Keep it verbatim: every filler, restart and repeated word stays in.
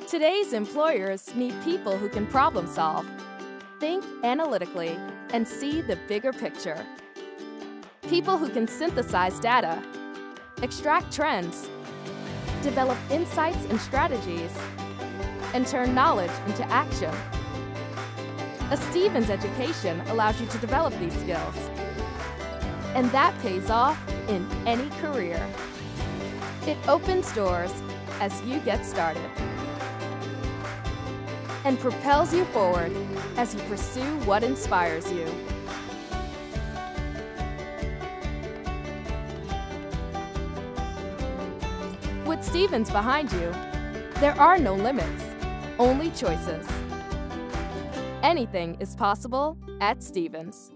Today's employers need people who can problem solve, think analytically, and see the bigger picture. People who can synthesize data, extract trends, develop insights and strategies, and turn knowledge into action. A Stevens education allows you to develop these skills, and that pays off in any career. It opens doors as you get started and propels you forward as you pursue what inspires you. With Stevens behind you, there are no limits, only choices. Anything is possible at Stevens.